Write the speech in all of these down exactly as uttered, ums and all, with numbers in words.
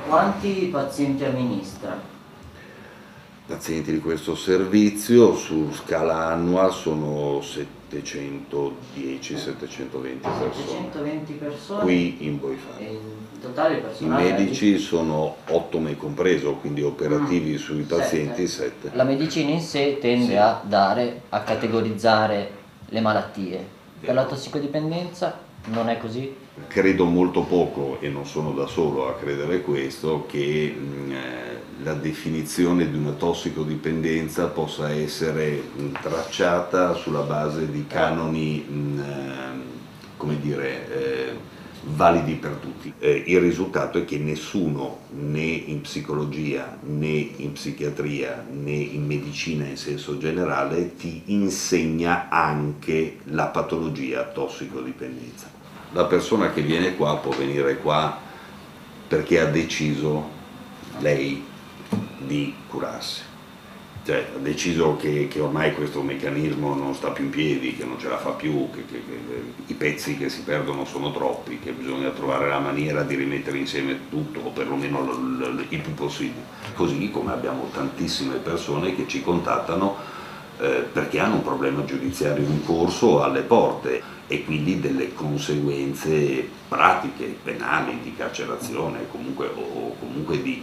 Quanti pazienti amministra? Pazienti di questo servizio su scala annua sono settecentodieci settecentoventi persone. settecentoventi persone? Qui in Boifano. E in totale il I personale? medici sono otto me compreso, quindi operativi mm. sui pazienti sette. La medicina in sé tende sì. a dare, a categorizzare le malattie. Per la tossicodipendenza non è così? Credo molto poco, e non sono da solo a credere questo, che mh, la definizione di una tossicodipendenza possa essere mh, tracciata sulla base di canoni, mh, come dire, eh, validi per tutti. Eh, il risultato è che nessuno, né in psicologia, né in psichiatria, né in medicina in senso generale, ti insegna anche la patologia tossicodipendenza. La persona che viene qua può venire qua perché ha deciso lei di curarsi, cioè ha deciso che, che ormai questo meccanismo non sta più in piedi, che non ce la fa più, che, che, che i pezzi che si perdono sono troppi, che bisogna trovare la maniera di rimettere insieme tutto, o perlomeno l, l, il più possibile. Così come abbiamo tantissime persone che ci contattano eh, perché hanno un problema giudiziario in corso alle porte, e quindi delle conseguenze pratiche, penali, di carcerazione, comunque, o comunque di,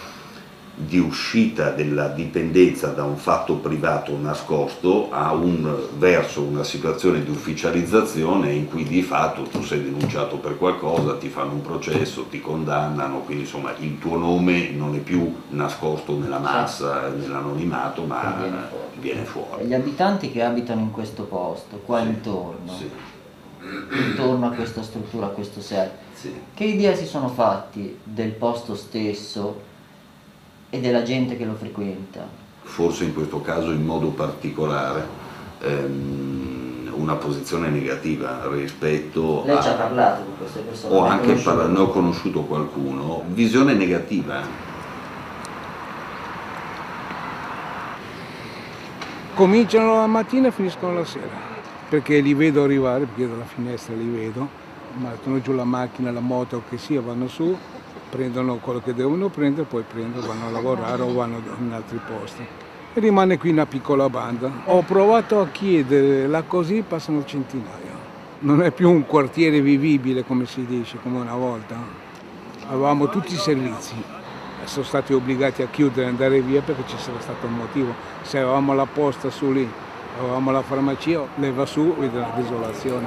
di uscita della dipendenza da un fatto privato nascosto a un, verso una situazione di ufficializzazione in cui di fatto tu sei denunciato per qualcosa, ti fanno un processo, ti condannano, quindi insomma il tuo nome non è più nascosto nella massa, nell'anonimato, ma viene fuori. viene fuori. Gli abitanti che abitano in questo posto, qua sì, intorno, sì. intorno a questa struttura, a questo S E R, sì. che idea si sono fatti del posto stesso e della gente che lo frequenta? Forse in questo caso in modo particolare ehm, una posizione negativa rispetto Lei a... ci ha parlato con queste persone? Ho anche parlato, ne ho conosciuto qualcuno, visione negativa. Cominciano la mattina e finiscono la sera, perché li vedo arrivare, perché dalla finestra li vedo, mettono giù la macchina, la moto, che sia, vanno su, prendono quello che devono prendere, poi prendono, vanno a lavorare o vanno in altri posti. E rimane qui una piccola banda. Ho provato a chiedere, là così passano centinaia. Non è più un quartiere vivibile, come si dice, come una volta. Avevamo tutti i servizi. Sono stati obbligati a chiudere e andare via perché ci sarà stato un motivo. Se avevamo la posta su lì, avevamo la farmacia, leva su, vede la desolazione.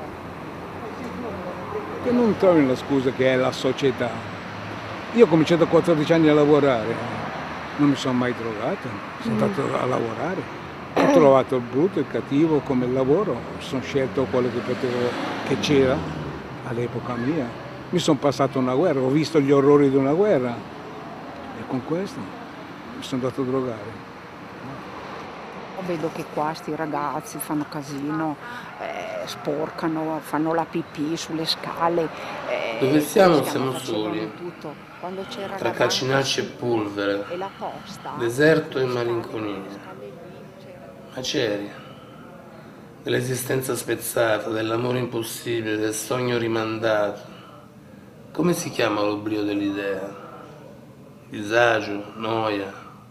Che non trovi la scusa che è la società. Io ho cominciato a quattordici anni a lavorare, non mi sono mai drogato, sono andato a lavorare. Ho trovato il brutto e il cattivo come il lavoro, sono scelto quello che potevo, che c'era all'epoca mia. Mi sono passato una guerra, ho visto gli orrori di una guerra. E con questo mi sono andato a drogare. Vedo che qua sti ragazzi fanno casino, eh, sporcano, fanno la pipì sulle scale. Eh, Dove siamo siamo soli, tra cacinacci e polvere, e la posta, deserto e malinconia, macerie, dell'esistenza spezzata, dell'amore impossibile, del sogno rimandato. Come si chiama l'oblio dell'idea? Disagio, noia,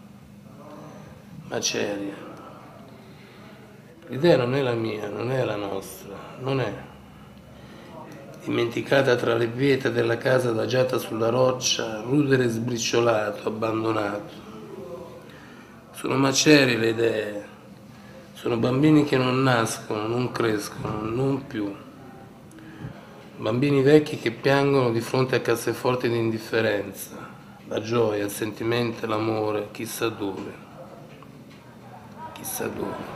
macerie. L'idea non è la mia, non è la nostra, non è. Dimenticata tra le pietre della casa adagiata sulla roccia, rudere sbriciolato, abbandonato. Sono macerie le idee, sono bambini che non nascono, non crescono, non più. Bambini vecchi che piangono di fronte a casseforti di indifferenza. La gioia, il sentimento, l'amore, chissà dove, chissà dove.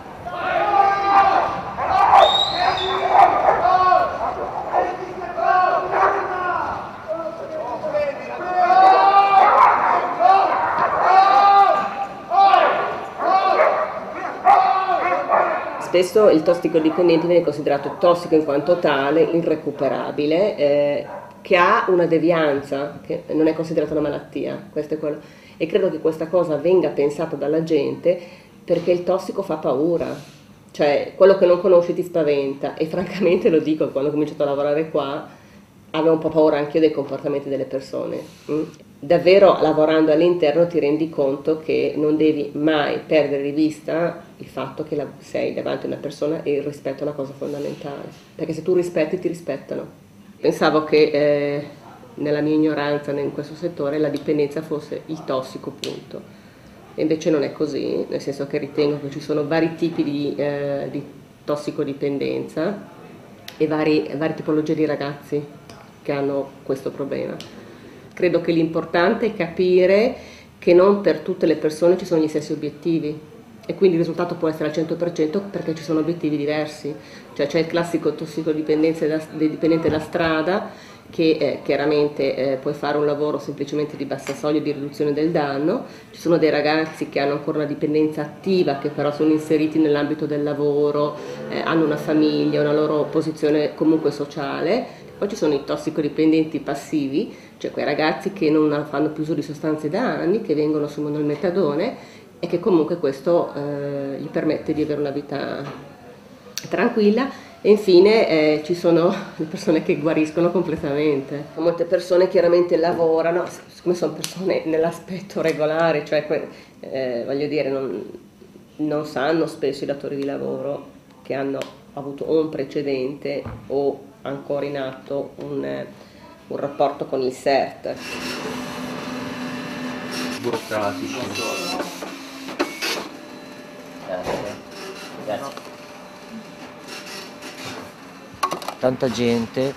Spesso il tossicodipendente viene considerato tossico in quanto tale, irrecuperabile, eh, che ha una devianza, che non è considerata una malattia, questo è quello. E credo che questa cosa venga pensata dalla gente perché il tossico fa paura, cioè quello che non conosci ti spaventa, e francamente lo dico, quando ho cominciato a lavorare qua avevo un po' paura anch'io dei comportamenti delle persone. Mm? davvero lavorando all'interno ti rendi conto che non devi mai perdere di vista il fatto che la, sei davanti a una persona e il rispetto è una cosa fondamentale, perché se tu rispetti ti rispettano. Pensavo che eh, nella mia ignoranza in questo settore la dipendenza fosse il tossico, punto, e invece non è così, nel senso che ritengo che ci sono vari tipi di, eh, di tossicodipendenza e vari, varie tipologie di ragazzi che hanno questo problema. Credo che l'importante è capire che non per tutte le persone ci sono gli stessi obiettivi e quindi il risultato può essere al cento per cento perché ci sono obiettivi diversi. Cioè c'è il classico tossicodipendente da, dipendente da strada che eh, chiaramente eh, puoi fare un lavoro semplicemente di bassa soglia di riduzione del danno. Ci sono dei ragazzi che hanno ancora una dipendenza attiva, che però sono inseriti nell'ambito del lavoro, eh, hanno una famiglia, una loro posizione comunque sociale. Poi ci sono i tossicodipendenti passivi, cioè quei ragazzi che non fanno più uso di sostanze da anni, che vengono, assumono il metadone e che comunque questo eh, gli permette di avere una vita tranquilla. E infine eh, ci sono le persone che guariscono completamente. Molte persone chiaramente lavorano, siccome sono persone nell'aspetto regolare, cioè eh, voglio dire, non, non sanno spesso i datori di lavoro che hanno avuto o un precedente o ancora in atto un, un rapporto con il S E R T. Burocratici. Grazie. Grazie. Tanta gente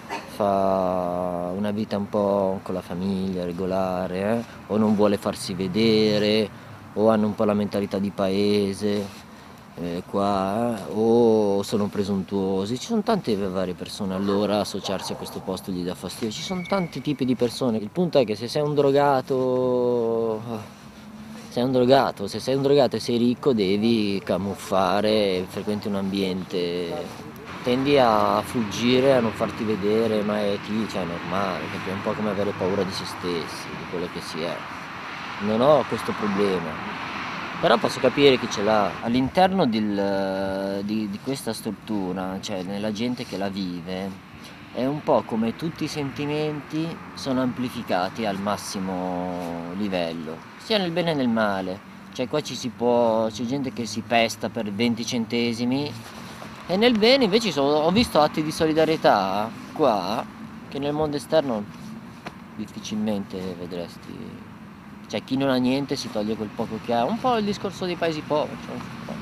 fa una vita un po' con la famiglia, regolare, eh? O non vuole farsi vedere, o hanno un po' la mentalità di paese. Eh, qua eh, o sono presuntuosi, ci sono tante varie persone, allora associarsi a questo posto gli dà fastidio, ci sono tanti tipi di persone. Il punto è che se sei un drogato, sei un drogato, se sei un drogato e sei ricco devi camuffare, frequenti un ambiente, tendi a fuggire, a non farti vedere, ma è, cioè, è normale, perché è un po' come avere paura di se stessi, di quello che si è. Non ho questo problema. Però posso capire chi ce l'ha. All'interno del, di, di questa struttura, cioè nella gente che la vive, è un po' come tutti i sentimenti sono amplificati al massimo livello, sia nel bene che nel male. Cioè qua ci si può, c'è gente che si pesta per venti centesimi e nel bene invece sono, ho visto atti di solidarietà qua che nel mondo esterno difficilmente vedresti. Cioè chi non ha niente si toglie quel poco che ha, un po' il discorso dei paesi poveri, cioè,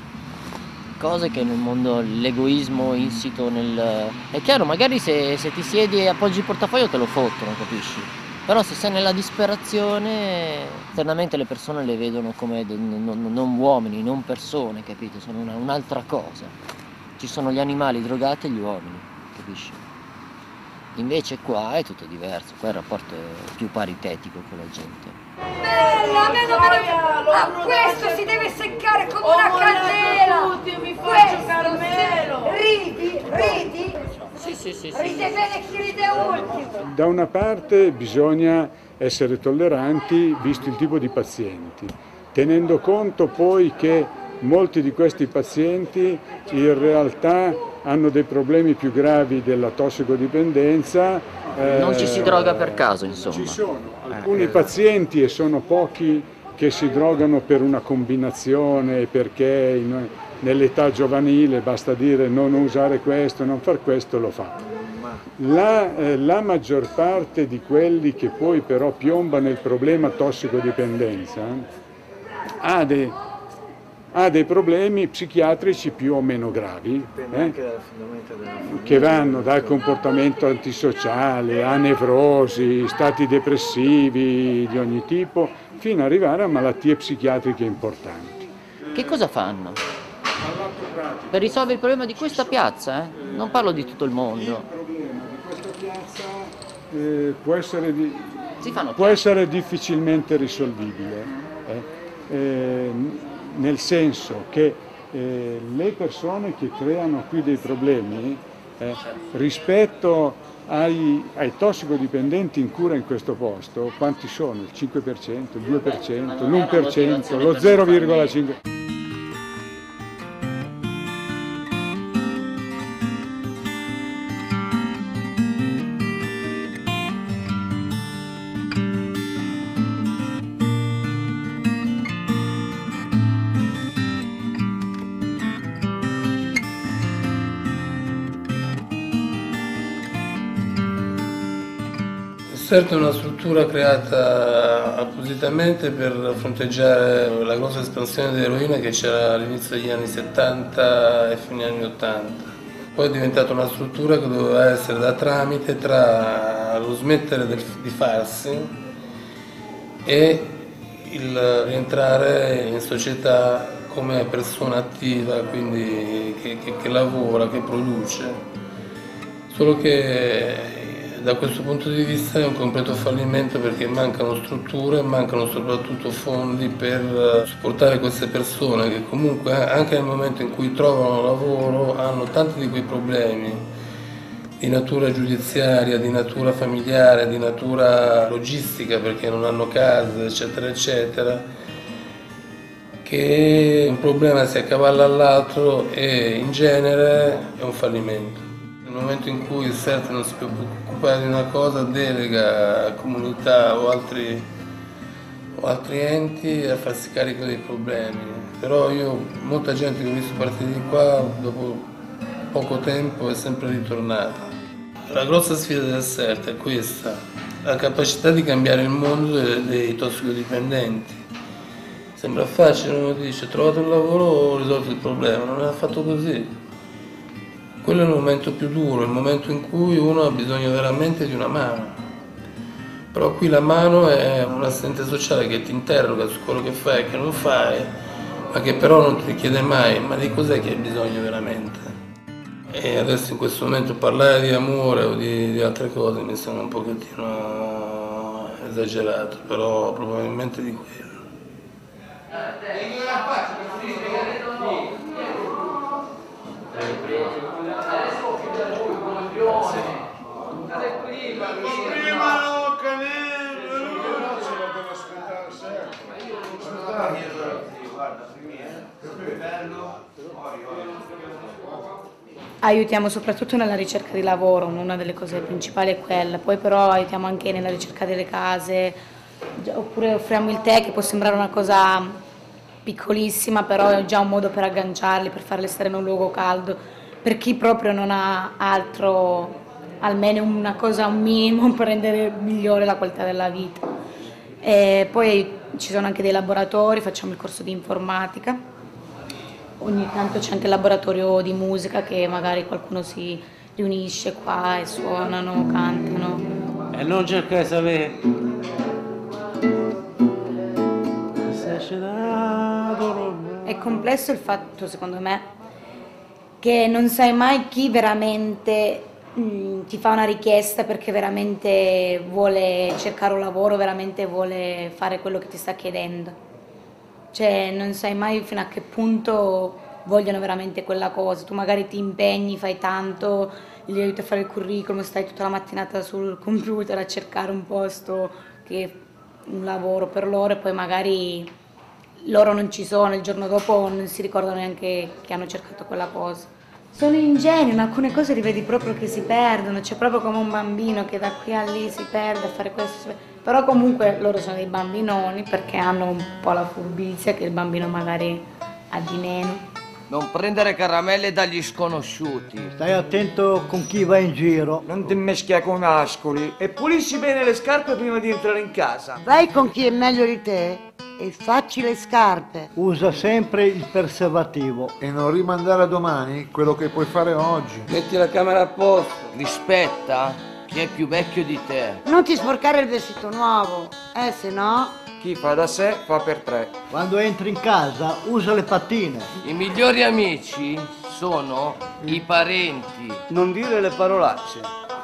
cose che nel mondo, l'egoismo insito nel... È chiaro, magari se, se ti siedi e appoggi il portafoglio te lo fottono, capisci? Però se sei nella disperazione, internamente le persone le vedono come non, non, non uomini, non persone, capito? Sono una, un'altra cosa. Ci sono gli animali drogati e gli uomini, capisci? Invece qua è tutto diverso, qua il rapporto è più paritetico con la gente. Bella, meno meno. Ah, questo si deve seccare come una candela. Tutti, mi faccio Carmelo. Ridi, ridi. Sì, sì, sì, sì. Ride bene chi ride ultimo. Da una parte bisogna essere tolleranti visto il tipo di pazienti, tenendo conto poi che molti di questi pazienti in realtà hanno dei problemi più gravi della tossicodipendenza. Non ci si droga per caso, insomma. Ci sono alcuni pazienti, e sono pochi, che si drogano per una combinazione, perché in, nell'età giovanile basta dire non usare questo, non far questo, lo fa. La, eh, la maggior parte di quelli che poi però piombano nel problema tossicodipendenza ha dei, ha dei problemi psichiatrici più o meno gravi, eh, che vanno dal comportamento antisociale a nevrosi, stati depressivi di ogni tipo, fino ad arrivare a malattie psichiatriche importanti. Che cosa fanno? Per risolvere il problema di questa piazza, eh? Non parlo di tutto il mondo. Il problema di questa piazza eh, può, essere di, Si fanno può essere difficilmente risolvibile, eh? Eh, nel senso che eh, le persone che creano qui dei problemi eh, rispetto ai, ai tossicodipendenti in cura in questo posto, quanti sono? Il cinque per cento, il due per cento, l'uno per cento, lo zero virgola cinque per cento? CERT è una struttura creata appositamente per fronteggiare la grossa espansione dell'eroina che c'era all'inizio degli anni settanta e fine anni ottanta. Poi è diventata una struttura che doveva essere da tramite tra lo smettere del, di farsi e il rientrare in società come persona attiva, quindi che, che, che lavora, che produce. Solo che da questo punto di vista è un completo fallimento perché mancano strutture, mancano soprattutto fondi per supportare queste persone che comunque anche nel momento in cui trovano lavoro hanno tanti di quei problemi di natura giudiziaria, di natura familiare, di natura logistica perché non hanno casa, eccetera, eccetera, che un problema si accavalla all'altro e in genere è un fallimento. Nel momento in cui il CERT non si può occupare di una cosa, delega a comunità o altri, o altri enti a farsi carico dei problemi. Però io, molta gente che ho visto partire di qua, dopo poco tempo è sempre ritornata. La grossa sfida del CERT è questa, la capacità di cambiare il mondo dei, dei tossicodipendenti. Sembra facile, uno dice, trovate un lavoro ho risolto il problema, non è affatto così. Quello è il momento più duro, il momento in cui uno ha bisogno veramente di una mano. Però qui la mano è un assistente sociale che ti interroga su quello che fai e che non fai, ma che però non ti chiede mai, ma di cos'è che hai bisogno veramente? E adesso in questo momento parlare di amore o di, di altre cose mi sembra un pochettino esagerato, però probabilmente di quello. Aiutiamo soprattutto nella ricerca di lavoro, una delle cose principali è quella, poi però aiutiamo anche nella ricerca delle case, oppure offriamo il tè che può sembrare una cosa piccolissima, però è già un modo per agganciarli, per farli stare in un luogo caldo, per chi proprio non ha altro, almeno una cosa, un minimo per rendere migliore la qualità della vita. E poi ci sono anche dei laboratori, facciamo il corso di informatica. Ogni tanto c'è anche il laboratorio di musica che magari qualcuno si riunisce qua e suonano, cantano. E non cercare di sapere. È complesso il fatto, secondo me, che non sai mai chi veramente mh, ti fa una richiesta perché veramente vuole cercare un lavoro, veramente vuole fare quello che ti sta chiedendo. Cioè non sai mai fino a che punto vogliono veramente quella cosa, tu magari ti impegni, fai tanto, gli aiuti a fare il curriculum, stai tutta la mattinata sul computer a cercare un posto, che un lavoro per loro e poi magari loro non ci sono, il giorno dopo non si ricordano neanche che hanno cercato quella cosa. Sono ingenui, in alcune cose li vedi proprio che si perdono, c'è proprio come un bambino che da qui a lì si perde a fare questo, però comunque loro sono dei bambinoni perché hanno un po' la furbizia che il bambino magari ha di meno. Non prendere caramelle dagli sconosciuti. Stai attento con chi va in giro. Non ti meschiare con ascoli e pulisci bene le scarpe prima di entrare in casa. Vai con chi è meglio di te e facci le scarpe. Usa sempre il preservativo. E non rimandare a domani quello che puoi fare oggi. Metti la camera a posto. Rispetta chi è più vecchio di te. Non ti sporcare il vestito nuovo, eh se no... Chi fa da sé fa per tre. Quando entri in casa usa le pattine. I migliori amici sono i parenti. Non dire le parolacce.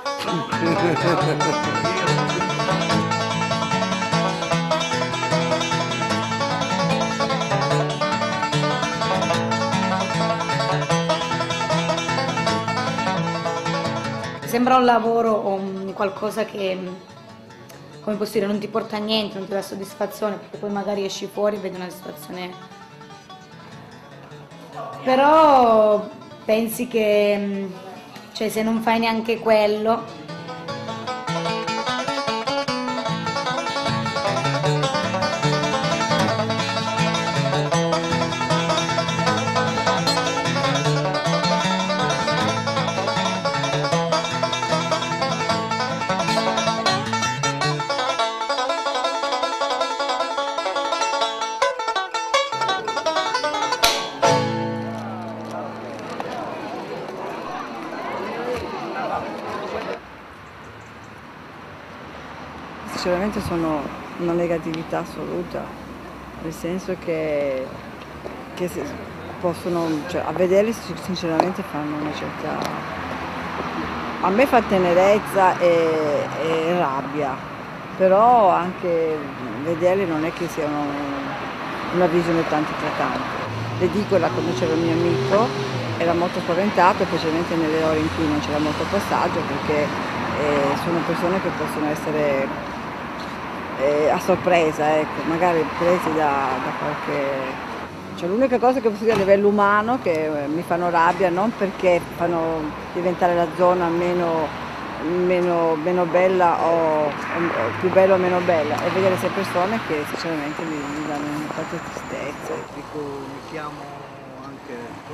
Sembra un lavoro o un qualcosa che, come posso dire, non ti porta a niente, non ti dà soddisfazione, perché poi magari esci fuori e vedi una situazione. Però pensi che, cioè, se non fai neanche quello, sinceramente sono una negatività assoluta, nel senso che, che possono, cioè, a vederli sinceramente fanno una certa... A me fa tenerezza e, e rabbia, però anche vederli non è che siano una visione tanto eclatante. Le dico, la quando c'era il mio amico, era molto spaventato, specialmente nelle ore in cui non c'era molto passaggio, perché eh, sono persone che possono essere eh, a sorpresa, ecco, magari presi da, da qualche... Cioè, l'unica cosa che posso dire a livello umano che eh, mi fanno rabbia, non perché fanno diventare la zona meno, meno, meno bella o, o più bella o meno bella, è vedere queste persone che sinceramente mi, mi danno un po' di tristezza. Dico, mi chiamo anche con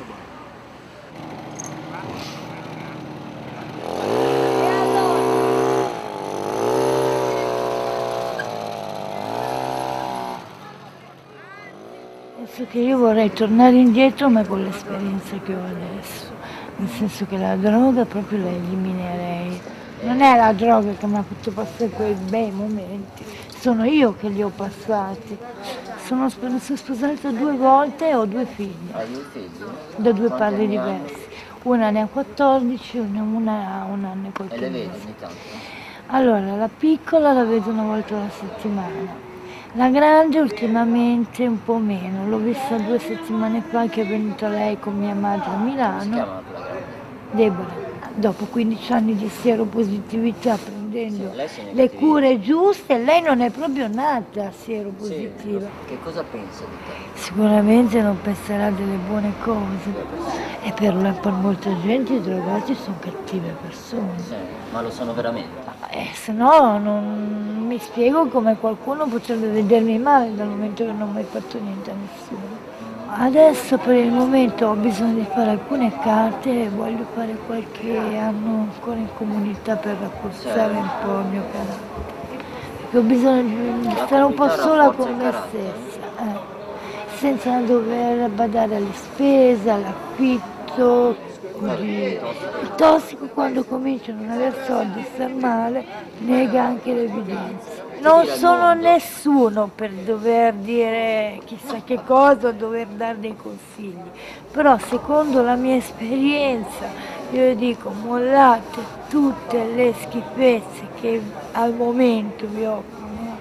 Penso che io vorrei tornare indietro, ma con l'esperienza che ho adesso, nel senso che la droga proprio la eliminerei. Non è la droga che mi ha fatto passare quei bei momenti, sono io che li ho passati. Sono, mi sono sposata due volte e ho due figli. Hai due figli? Da due padri diversi. Una ne ha quattordici, una, una ha un anno e qualche E le mese. vedi ogni tanto? Allora, la piccola la vedo una volta alla settimana. La grande ultimamente un po' meno, l'ho vista due settimane fa che è venuta lei con mia madre a Milano. Si chiama la grande? Deborah. Dopo quindici anni di sieropositività, prendendo Sì, le cure giuste, lei non è proprio nata sieropositiva. Sì, che cosa pensa di te? Sicuramente non penserà delle buone cose. E per, la, per molta gente i drogati sono cattive persone. Sì, ma lo sono veramente? Eh, se no non mi spiego come qualcuno potrebbe vedermi male dal momento che non ho mai fatto niente a nessuno. Adesso per il momento ho bisogno di fare alcune carte e voglio fare qualche anno ancora in comunità per rafforzare un po' il mio carattere. Perché ho bisogno di stare un po' sola con me stessa, eh, senza dover badare alle spese, all'affitto. Il tossico quando comincia a non avere soldi e star male nega anche l'evidenza. Non sono nessuno per dover dire chissà che cosa o dover dare dei consigli, però secondo la mia esperienza io dico mollate tutte le schifezze che al momento vi offrono,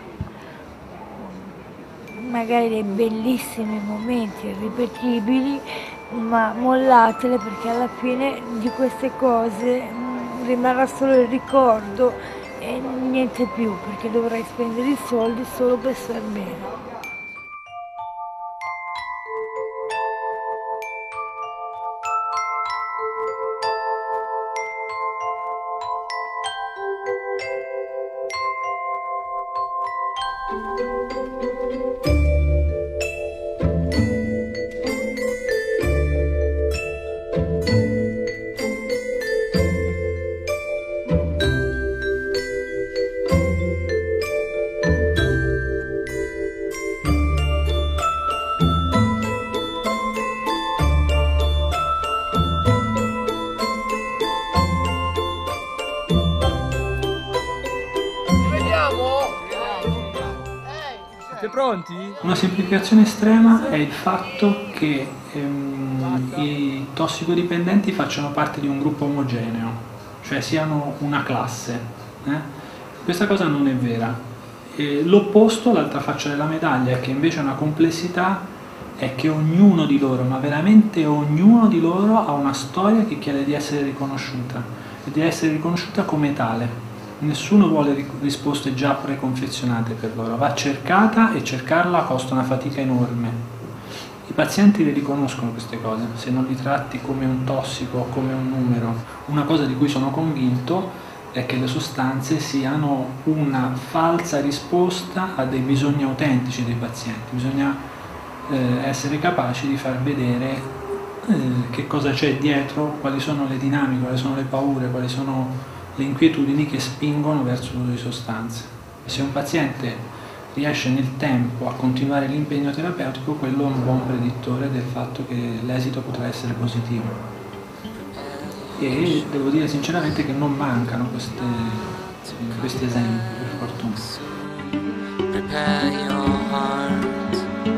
magari dei bellissimi momenti irripetibili, ma mollatele perché alla fine di queste cose mh, rimarrà solo il ricordo e niente più, perché dovrai spendere i soldi solo per star bene. Siete pronti? Una semplificazione estrema è il fatto che ehm, i tossicodipendenti facciano parte di un gruppo omogeneo, cioè siano una classe. Eh? Questa cosa non è vera. E l'opposto, l'altra faccia della medaglia, è che invece una complessità è che ognuno di loro, ma veramente ognuno di loro, ha una storia che chiede di essere riconosciuta e di essere riconosciuta come tale. Nessuno vuole risposte già preconfezionate per loro, va cercata e cercarla costa una fatica enorme. I pazienti le riconoscono queste cose, se non li tratti come un tossico o come un numero. Una cosa di cui sono convinto è che le sostanze siano una falsa risposta a dei bisogni autentici dei pazienti. Bisogna eh, essere capaci di far vedere eh, che cosa c'è dietro, quali sono le dinamiche, quali sono le paure, quali sono le inquietudini che spingono verso l'uso di sostanze. Se un paziente riesce nel tempo a continuare l'impegno terapeutico, quello è un buon predittore del fatto che l'esito potrà essere positivo. E devo dire sinceramente che non mancano queste questi esempi, per fortuna. Prepare your heart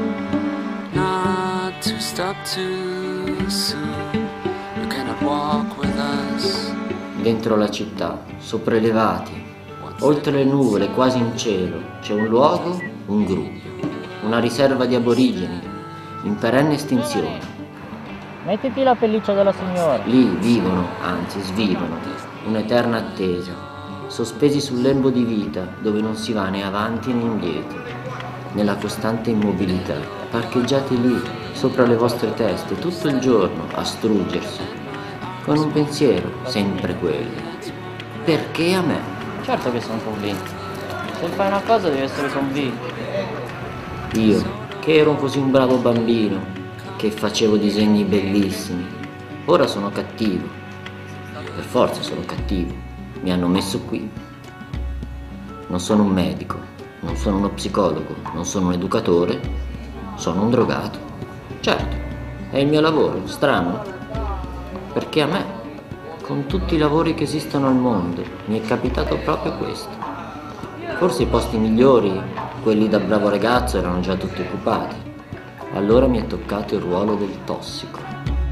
not to stop too soon. You cannot walk with us. Dentro la città, sopraelevati, oltre le nuvole, quasi in cielo, c'è un luogo, un gruppo, una riserva di aborigeni, in perenne estinzione. Mettiti la pelliccia della signora. Lì vivono, anzi svivono, un'eterna attesa, sospesi sul lembo di vita dove non si va né avanti né indietro, nella costante immobilità, parcheggiati lì, sopra le vostre teste, tutto il giorno, a struggersi, con un pensiero, sempre quello. Perché a me? Certo che sono convinto. Se fai una cosa devi essere convinto. Io, che ero così un bravo bambino, che facevo disegni bellissimi, ora sono cattivo. Per forza sono cattivo. Mi hanno messo qui. Non sono un medico, non sono uno psicologo, non sono un educatore, sono un drogato. Certo, è il mio lavoro, strano. Perché a me, con tutti i lavori che esistono al mondo, mi è capitato proprio questo. Forse i posti migliori, quelli da bravo ragazzo, erano già tutti occupati. Allora mi è toccato il ruolo del tossico.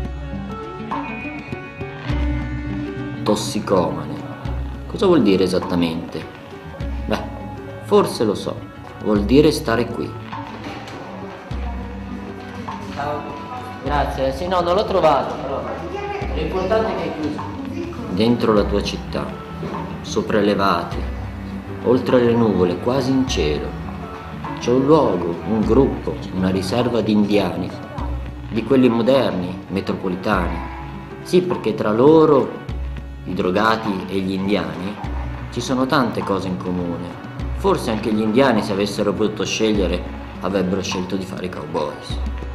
Tossicomane. Cosa vuol dire esattamente? Beh, forse lo so. Vuol dire stare qui. Ciao. Grazie. Sì, no, non l'ho trovato, però. L'importante è che è chiuso. Dentro la tua città, sopraelevati, oltre le nuvole, quasi in cielo, c'è un luogo, un gruppo, una riserva di indiani, di quelli moderni, metropolitani. Sì, perché tra loro, i drogati e gli indiani, ci sono tante cose in comune. Forse anche gli indiani, se avessero potuto scegliere, avrebbero scelto di fare i cowboys.